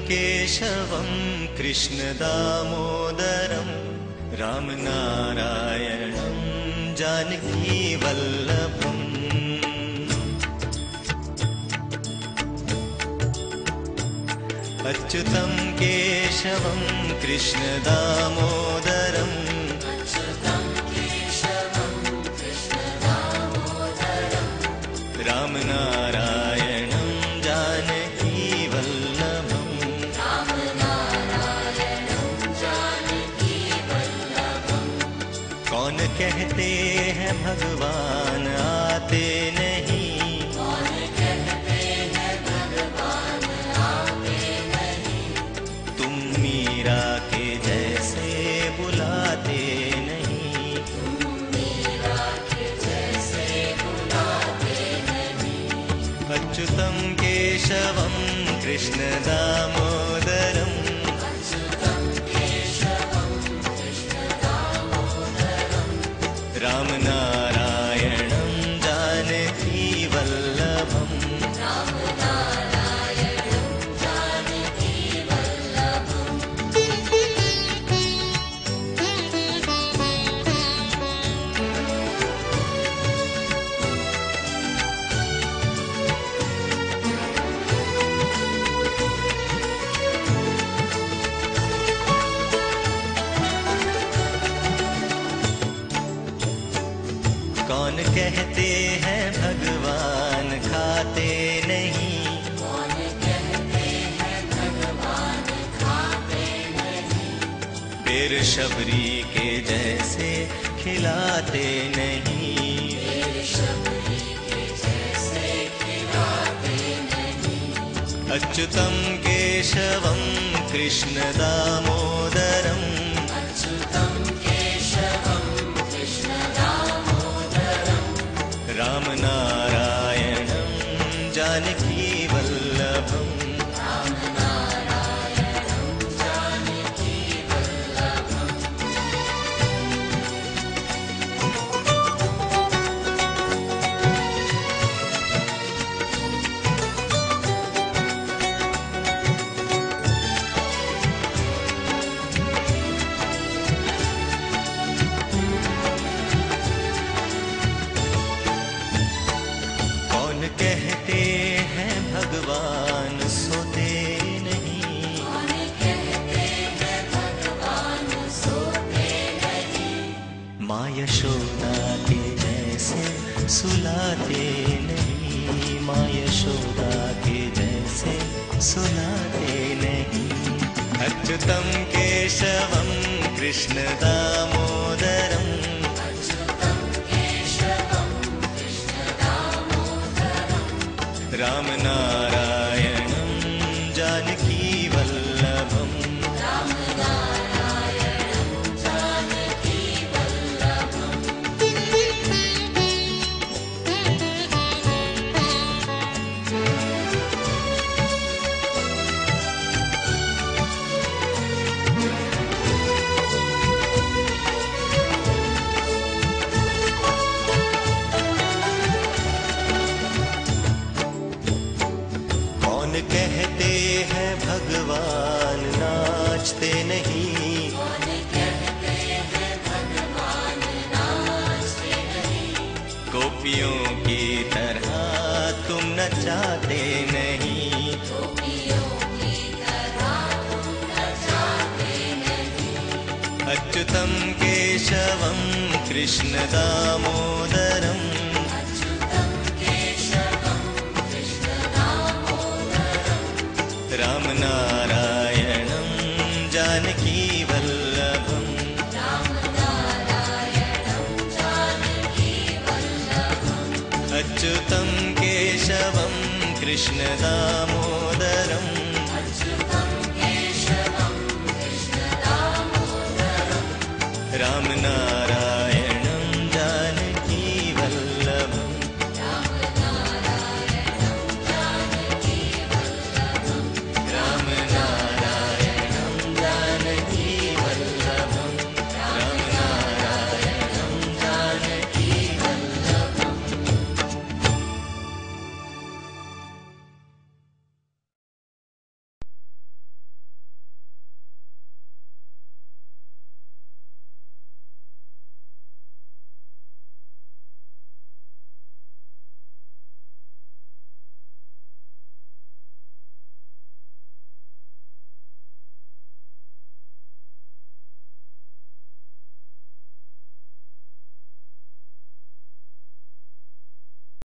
केशवं कृष्णदामोदरं रामनारायणं जानकीवल्लभम् अच्युतं केशवं कृष्णदामोदरं रामनारायणं जानकीवल्लभम् कौन कहते हैं भगवान आते नहीं, तुम मीरा के जैसे बुलाते नहीं, अच्युतं केशवं कृष्णदामोदरं रामनारायणं जानकीवल्लभम् कौन कहते हैं भगवान खाते नहीं, बेर शबरी के जैसे खिलाते नहीं, अच्युतं केशवं कृष्णदामोदरं रामनारायणं जानकीवल्लभम् कहते हैं भगवान सोते नहीं, माँ यशोदा के जैसे सुलाते नहीं, माँ यशोदा के जैसे सुलाते नहीं, अच्युतं केशवं कृष्णदामोदरं रामनारायणं जानकीवल्लभम् कहते हैं भगवान नाचते नहीं, गोपियों की तरह तुम नचाते नहीं, अच्युतं केशवं कृष्णदामोदरं रामनारायणं जानकीवल्लभम् अच्युतं केशवं कृष्णदामोदरं